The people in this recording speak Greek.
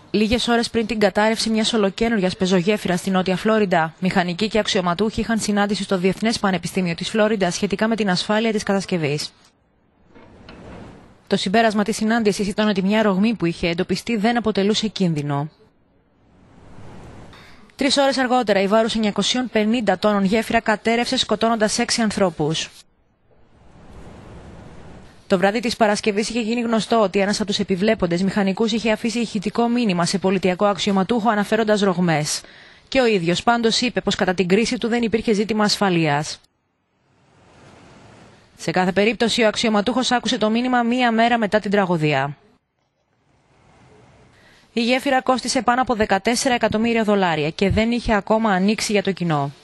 Λίγες ώρες πριν την κατάρρευση μιας ολοκαίνουργιας πεζογέφυρας στη Νότια Φλόριντα, μηχανικοί και αξιωματούχοι είχαν συνάντηση στο Διεθνές Πανεπιστήμιο της Φλόριντα σχετικά με την ασφάλεια της κατασκευής. Το συμπέρασμα της συνάντησης ήταν ότι μια ρογμή που είχε εντοπιστεί δεν αποτελούσε κίνδυνο. 3 ώρες αργότερα, η βάρους 950 τόνων γέφυρα κατέρρευσε σκοτώνοντας 6 ανθρώπους. Το βράδυ της Παρασκευής είχε γίνει γνωστό ότι ένας από τους επιβλέποντες μηχανικούς είχε αφήσει ηχητικό μήνυμα σε πολιτιακό αξιωματούχο αναφέροντας ρογμές. Και ο ίδιος πάντως είπε πως κατά την κρίση του δεν υπήρχε ζήτημα ασφαλείας. Σε κάθε περίπτωση, ο αξιωματούχος άκουσε το μήνυμα μία μέρα μετά την τραγωδία. Η γέφυρα κόστισε πάνω από $14 εκατομμύρια και δεν είχε ακόμα ανοίξει για το κοινό.